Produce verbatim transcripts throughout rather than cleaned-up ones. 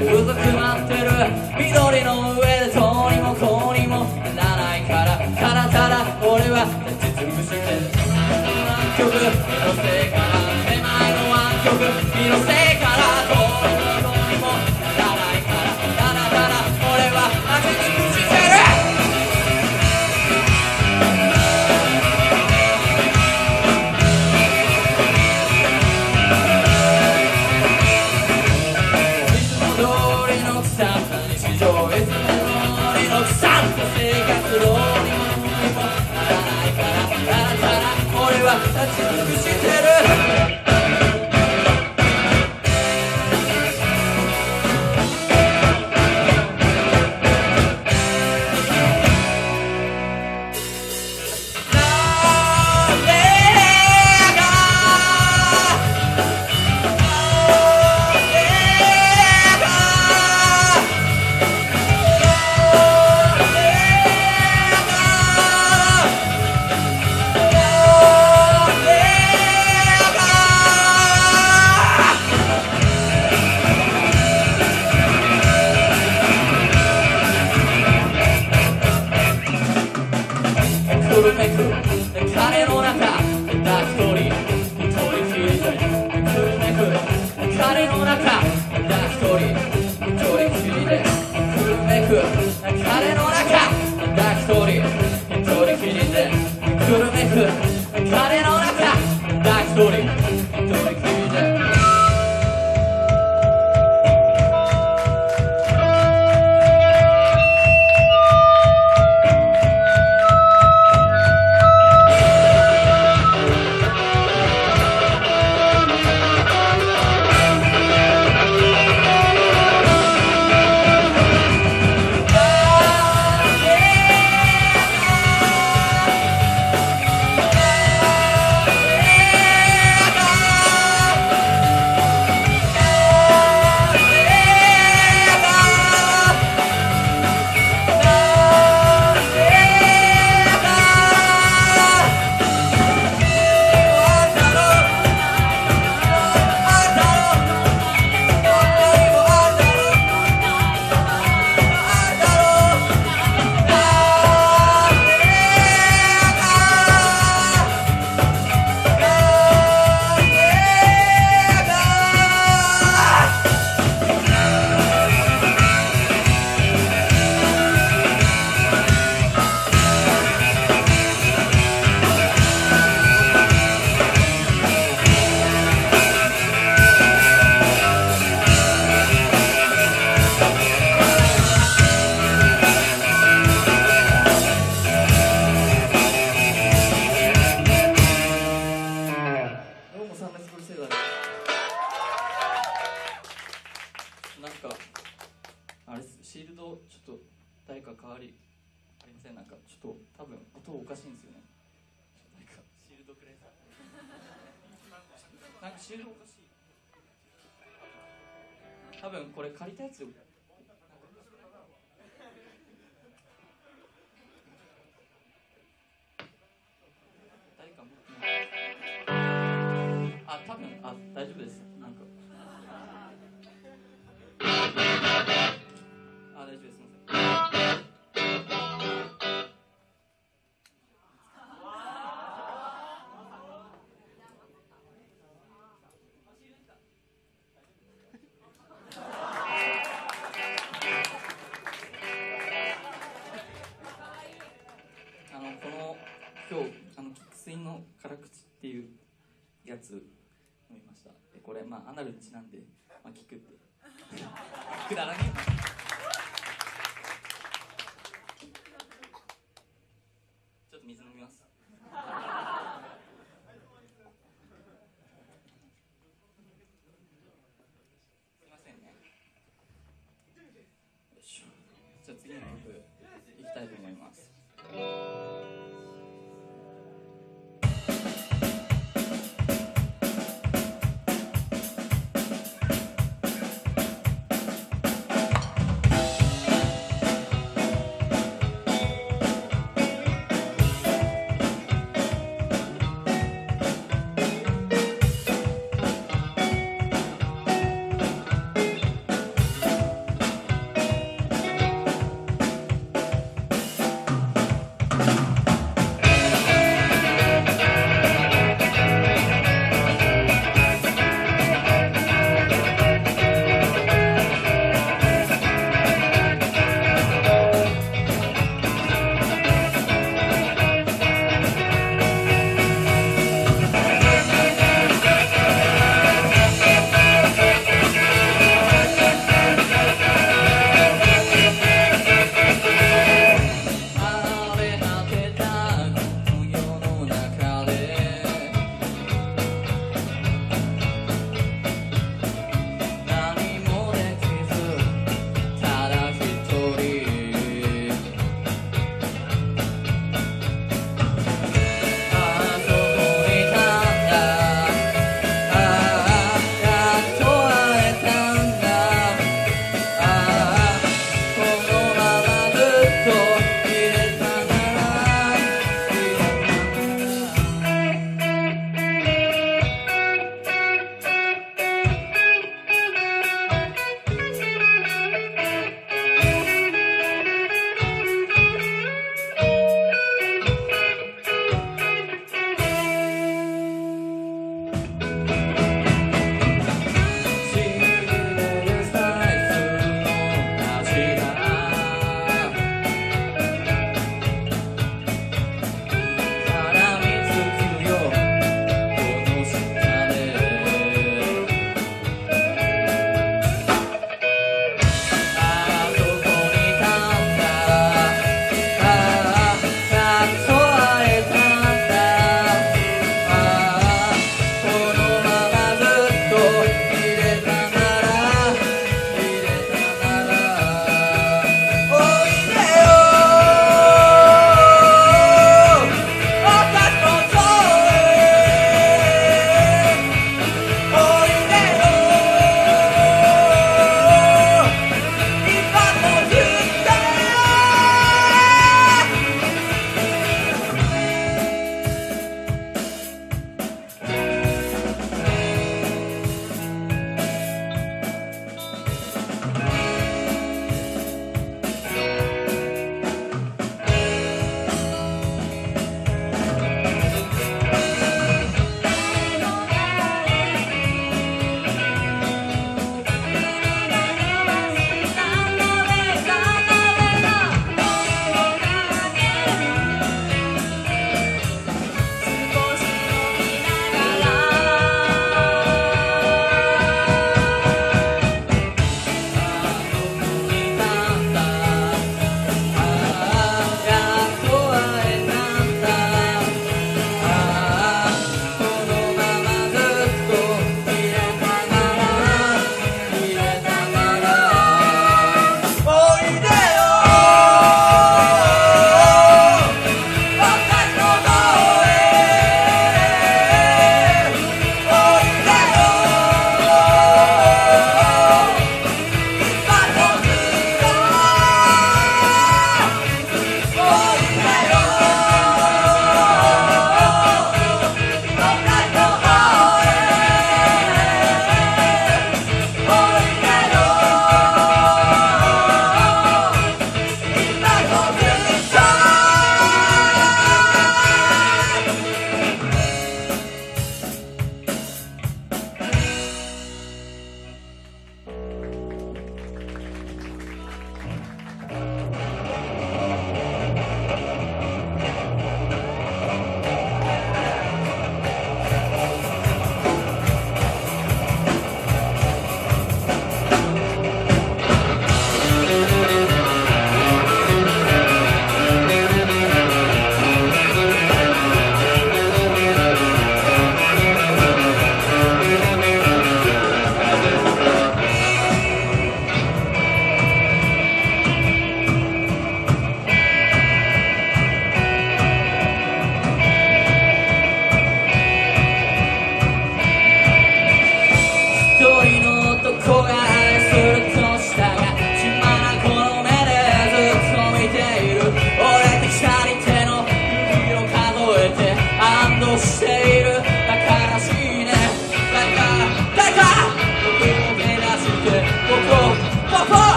うずくまってる緑の上でどうにもこうにもならないからただただ俺は実務してる湾曲気のせいから手前の湾曲気のせいからどうにもどうにもならないからただただ俺は実務してるいつも通りの腐った生活どうにもにもならないからただただ俺は立ち尽くしてる金の中だ一人一人きりでくるめく金の中だ一人一人きりでくるめく金の中だ一人一人きりでくるめく金の中だ一人一人きりでなんかあれシールドちょっと誰か代わりありませんなんかちょっと多分音おかしいんですよね誰かシールドくれなんかシールドおかしい多分これ借りたやつ誰か持ってないあ多分あ大丈夫ですなんかあ、大丈夫です。すみません。あのこの今日あの菊水の辛口っていうやつ飲みました。でこれまあアナルにちなんでまあ聞くってくだらねえ。水飲みます。すいませんね。よいしょ。じゃあ次の曲いきたいと思います。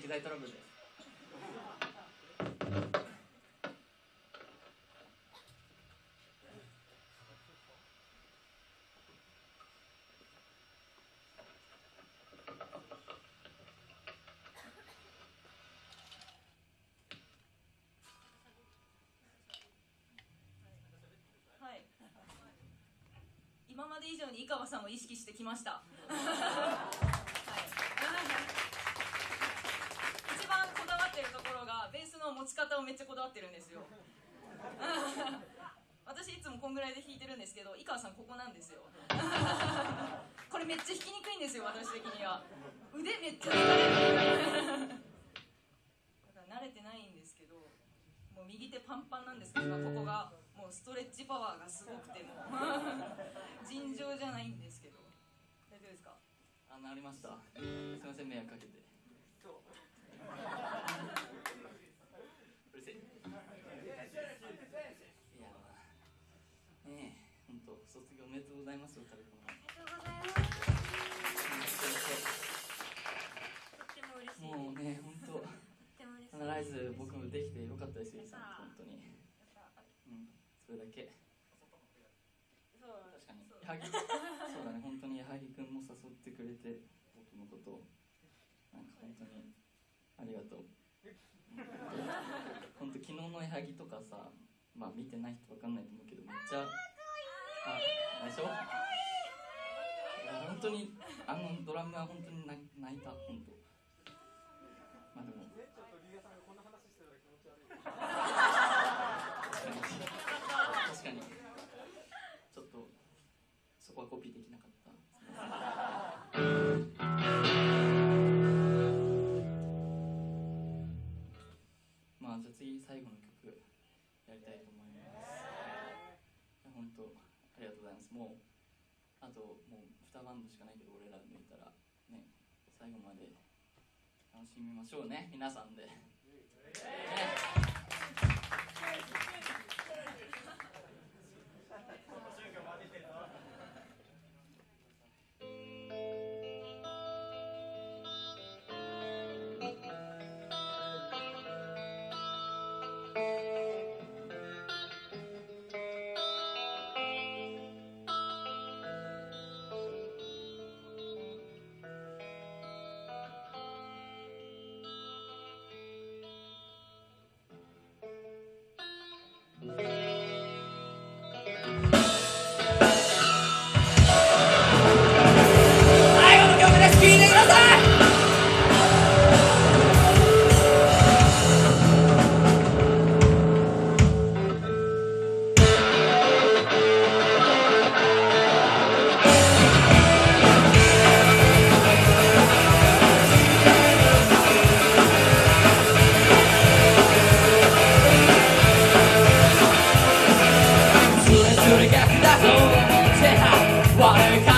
機材トラブルです。 今まで以上に井川さんを意識してきました。はい、一番こだわってるところがベースの持ち方をめっちゃこだわってるんですよ。私いつもこんぐらいで弾いてるんですけど、井川さんここなんですよ。これめっちゃ弾きにくいんですよ、私的には。腕めっちゃ疲れる。だから慣れてないんですけど、もう右手パンパンなんですけど、ここがもうストレッチパワーがすごくても尋常じゃないんですけど、大丈夫ですか？ あ、なりました。すみません、迷惑かけて。うるせえ。いや、ねえ、本当卒業おめでとうございますよ、タレコン。 ありがとうございます。とっても嬉しい。 もうね、本当。必ず僕もできてよかったですよ、本当に。うん、それだけ。確かに。矢作、そうだね、本当に矢作君も誘ってくれて、僕のことを。なんか本当にありがとう。本当昨日の矢作とかさ、まあ見てない人わかんないと思うけど、めっちゃ。あ、でしょ。いや、本当に、あのドラムは本当に泣いた、本当。まあでも。確かにちょっとそこはコピーできなかった。まあじゃあ次最後の曲やりたいと思います。本当ありがとうございます。もうあともうにバンドしかないけど、俺ら抜いたらね、最後まで楽しみましょうね、皆さんで、ね。悪いか